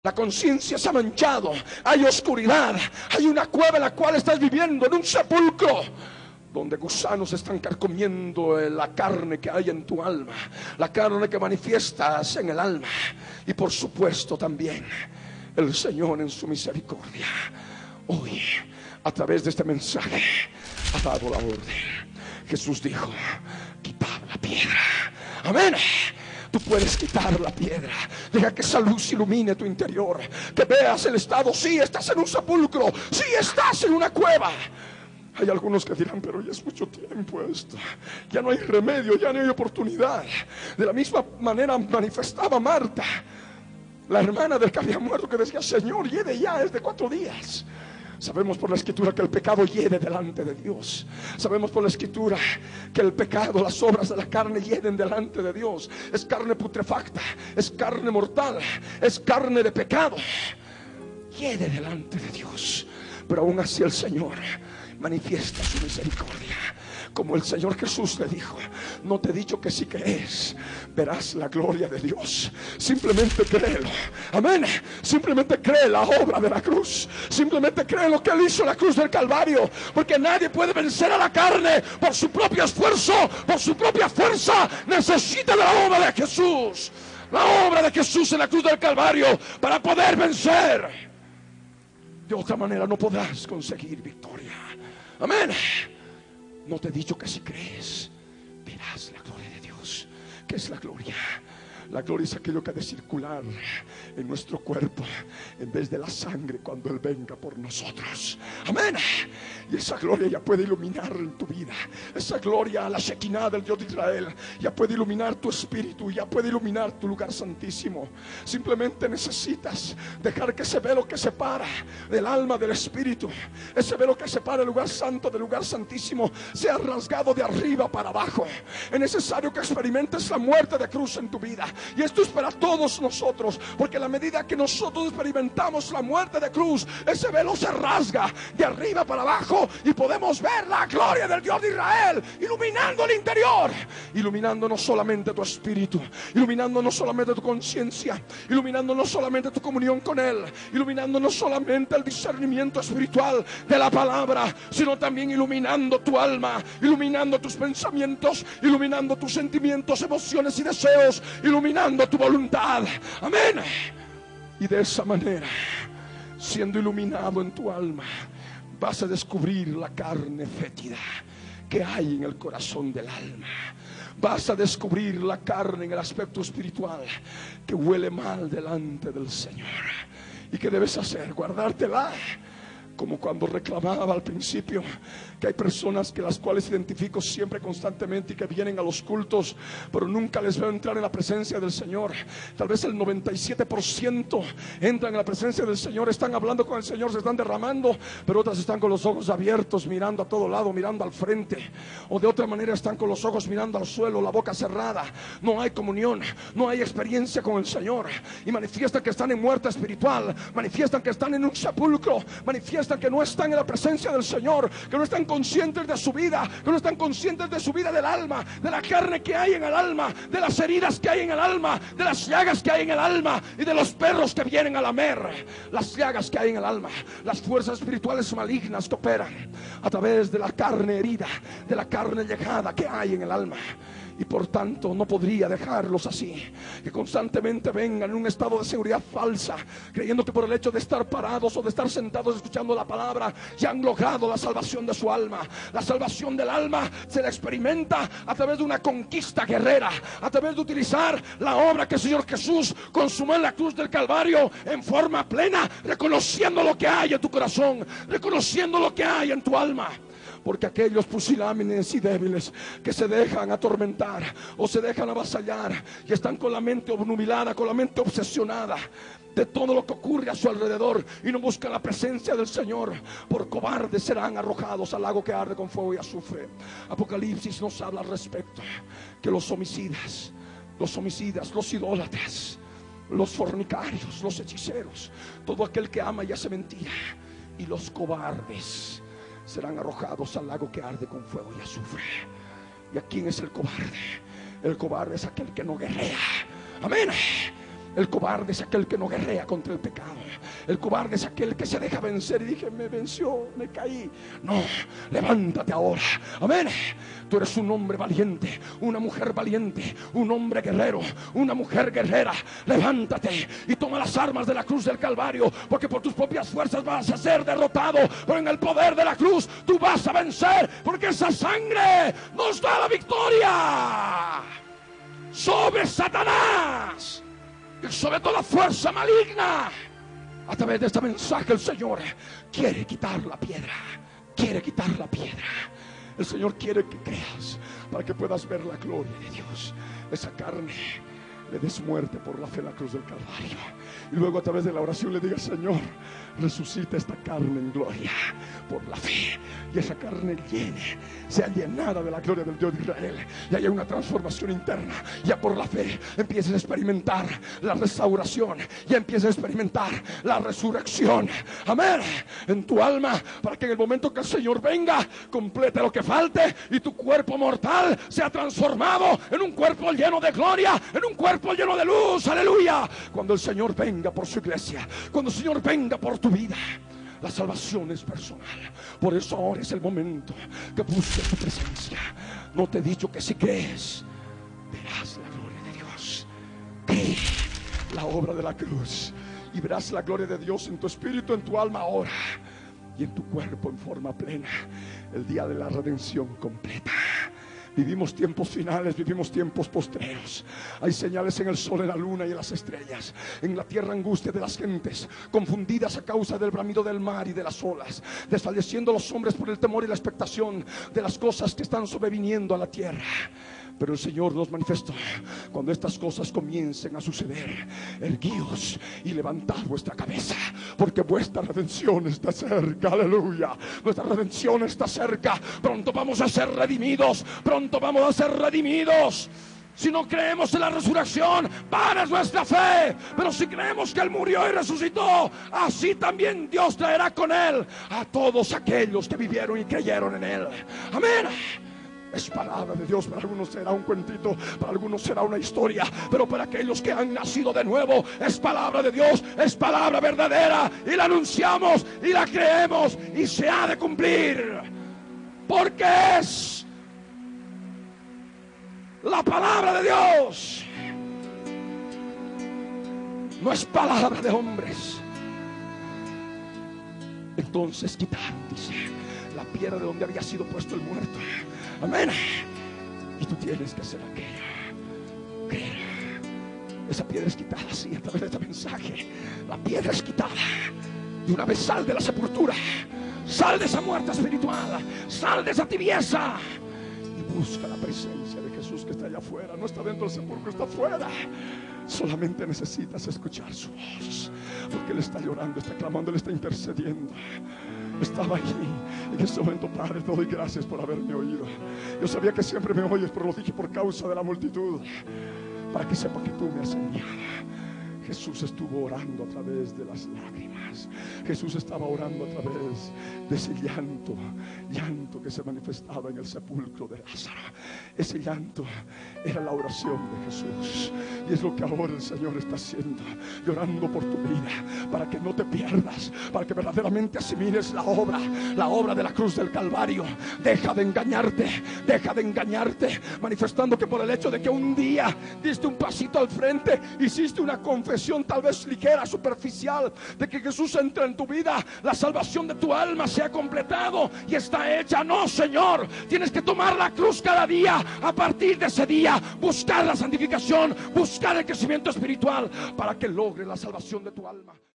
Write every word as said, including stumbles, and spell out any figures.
La conciencia se ha manchado, hay oscuridad, hay una cueva en la cual estás viviendo, en un sepulcro donde gusanos están carcomiendo la carne que hay en tu alma, la carne que manifiestas en el alma. Y por supuesto también el Señor en su misericordia hoy, a través de este mensaje, ha dado la orden. Jesús dijo: quitad la piedra. Amén. Tú puedes quitar la piedra. Deja que esa luz ilumine tu interior, que veas el estado. Sí, estás en un sepulcro, sí, estás en una cueva. Hay algunos que dirán: pero ya es mucho tiempo esto, ya no hay remedio, ya no hay oportunidad. De la misma manera manifestaba Marta, la hermana del que había muerto, que decía: Señor, hiede ya, es de cuatro días. Sabemos por la escritura que el pecado hiede delante de Dios. Sabemos por la escritura que el pecado, las obras de la carne hieden delante de Dios. Es carne putrefacta, es carne mortal, es carne de pecado. Hiede delante de Dios. Pero aún así el Señor manifiesta su misericordia. Como el Señor Jesús le dijo: no te he dicho que si crees verás la gloria de Dios. Simplemente créelo. Amén. Simplemente cree la obra de la cruz. Simplemente cree lo que Él hizo en la cruz del Calvario. Porque nadie puede vencer a la carne por su propio esfuerzo, por su propia fuerza. Necesita de la obra de Jesús. La obra de Jesús en la cruz del Calvario para poder vencer. De otra manera no podrás conseguir victoria. Amén. No te he dicho que si crees verás la gloria de Dios. ¿Qué es la gloria? La gloria es aquello que ha de circular en nuestro cuerpo en vez de la sangre cuando Él venga por nosotros. Amén. Y esa gloria ya puede iluminar en tu vida. Esa gloria, la Shekinah del Dios de Israel, ya puede iluminar tu espíritu, ya puede iluminar tu lugar santísimo. Simplemente necesitas dejar que ese velo que separa del alma del espíritu, ese velo que separa el lugar santo del lugar santísimo, sea rasgado de arriba para abajo. Es necesario que experimentes la muerte de cruz en tu vida. Y esto es para todos nosotros, porque a la medida que nosotros experimentamos la muerte de cruz, ese velo se rasga de arriba para abajo y podemos ver la gloria del Dios de Israel iluminando el interior, iluminando no solamente tu espíritu, iluminando no solamente tu conciencia, iluminando no solamente tu comunión con Él, iluminando no solamente el discernimiento espiritual de la palabra, sino también iluminando tu alma, iluminando tus pensamientos, iluminando tus sentimientos, emociones y deseos, iluminando tu voluntad. Amén. Y de esa manera, siendo iluminado en tu alma, vas a descubrir la carne fétida que hay en el corazón del alma. Vas a descubrir la carne en el aspecto espiritual que huele mal delante del Señor. ¿Y qué debes hacer? Guardártela. Como cuando reclamaba al principio que hay personas que las cuales identifico siempre constantemente y que vienen a los cultos, pero nunca les veo entrar en la presencia del Señor. Tal vez el noventa y siete por ciento entran en la presencia del Señor, están hablando con el Señor, se están derramando, pero otras están con los ojos abiertos, mirando a todo lado, mirando al frente, o de otra manera están con los ojos mirando al suelo, la boca cerrada. No hay comunión, no hay experiencia con el Señor, y manifiestan que están en muerte espiritual, manifiestan que están en un sepulcro, manifiestan que no están en la presencia del Señor, que no están conscientes de su vida, que no están conscientes de su vida del alma, de la carne que hay en el alma, de las heridas que hay en el alma, de las llagas que hay en el alma y de los perros que vienen a lamer las llagas que hay en el alma, las fuerzas espirituales malignas que operan a través de la carne herida, de la carne llegada que hay en el alma. Y por tanto no podría dejarlos así, que constantemente vengan en un estado de seguridad falsa, creyendo que por el hecho de estar parados o de estar sentados escuchando la palabra ya han logrado la salvación de su alma. La salvación del alma se la experimenta a través de una conquista guerrera, a través de utilizar la obra que el Señor Jesús consumó en la cruz del Calvario en forma plena, reconociendo lo que hay en tu corazón, reconociendo lo que hay en tu alma. Porque aquellos pusilánimes y débiles que se dejan atormentar o se dejan avasallar y están con la mente obnubilada, con la mente obsesionada de todo lo que ocurre a su alrededor y no buscan la presencia del Señor, por cobardes serán arrojados al lago que arde con fuego y azufre. Apocalipsis nos habla al respecto que los homicidas, los homicidas, los idólatras, los fornicarios, los hechiceros, todo aquel que ama y hace mentira, y los cobardes serán arrojados al lago que arde con fuego y azufre. ¿Y a quién es el cobarde? El cobarde es aquel que no guerrea. Amén. El cobarde es aquel que no guerrea contra el pecado. El cobarde es aquel que se deja vencer y dije, me venció, me caí. No, levántate ahora. Amén. Tú eres un hombre valiente, una mujer valiente, un hombre guerrero, una mujer guerrera. Levántate y toma las armas de la cruz del Calvario, porque por tus propias fuerzas vas a ser derrotado, pero en el poder de la cruz tú vas a vencer, porque esa sangre nos da la victoria sobre Satanás y sobre toda fuerza maligna. A través de este mensaje el Señor quiere quitar la piedra, quiere quitar la piedra. El Señor quiere que creas para que puedas ver la gloria de Dios. Esa carne le des muerte por la fe en la cruz del Calvario, y luego a través de la oración le digas, Señor, resucita esta carne en gloria por la fe, y esa carne llene, sea llenada de la gloria del Dios de Israel, y haya una transformación interna. Ya por la fe empieces a experimentar la restauración, ya empieces a experimentar la resurrección, amén, en tu alma, para que en el momento que el Señor venga, complete lo que falte y tu cuerpo mortal sea transformado en un cuerpo lleno de gloria, en un cuerpo lleno de luz, aleluya. Cuando el Señor venga por su iglesia, cuando el Señor venga por tu vida, la salvación es personal. Por eso ahora es el momento que busques tu presencia. No te he dicho que si crees, verás la gloria de Dios. Cree la obra de la cruz y verás la gloria de Dios en tu espíritu, en tu alma ahora y en tu cuerpo en forma plena. El día de la redención completa. Vivimos tiempos finales, vivimos tiempos postreros. Hay señales en el sol, en la luna y en las estrellas. En la tierra angustia de las gentes, confundidas a causa del bramido del mar y de las olas, desfalleciendo los hombres por el temor y la expectación de las cosas que están sobreviniendo a la tierra. Pero el Señor nos manifestó: cuando estas cosas comiencen a suceder, erguíos y levantad vuestra cabeza, porque vuestra redención está cerca. Aleluya. Nuestra redención está cerca. Pronto vamos a ser redimidos. Pronto vamos a ser redimidos. Si no creemos en la resurrección, vana es nuestra fe. Pero si creemos que Él murió y resucitó, así también Dios traerá con Él a todos aquellos que vivieron y creyeron en Él. Amén. Es palabra de Dios. Para algunos será un cuentito, para algunos será una historia, pero para aquellos que han nacido de nuevo, es palabra de Dios, es palabra verdadera, y la anunciamos y la creemos, y se ha de cumplir, porque es la palabra de Dios. No es palabra de hombres. Entonces quitar, dice, la piedra de donde había sido puesto el muerto. Amén. Y tú tienes que hacer aquello. Creer. Esa piedra es quitada, sí, a través de este mensaje. La piedra es quitada. Y una vez sal de la sepultura, sal de esa muerte espiritual, sal de esa tibieza y busca la presencia de Jesús que está allá afuera. No está dentro del sepulcro, está afuera. Solamente necesitas escuchar su voz, porque Él está llorando, está clamando, Él está intercediendo. Estaba allí en ese momento. Padre, te doy gracias por haberme oído. Yo sabía que siempre me oyes, pero lo dije por causa de la multitud, para que sepa que tú me has enviado. Jesús estuvo orando a través de las lágrimas. Jesús estaba orando a través de ese llanto, llanto que se manifestaba en el sepulcro de Lázaro. Ese llanto era la oración de Jesús, y es lo que ahora el Señor está haciendo, llorando por tu vida, para que no te pierdas, para que verdaderamente asimiles la obra, la obra de la cruz del Calvario. Deja de engañarte, deja de engañarte, manifestando que por el hecho de que un día diste un pasito al frente, hiciste una confesión tal vez ligera, superficial, de que Jesús entra en tu vida, la salvación de tu alma se ha completado y está hecha. No, Señor, tienes que tomar la cruz cada día. A partir de ese día, buscar la santificación, buscar el crecimiento espiritual, para que logre la salvación de tu alma.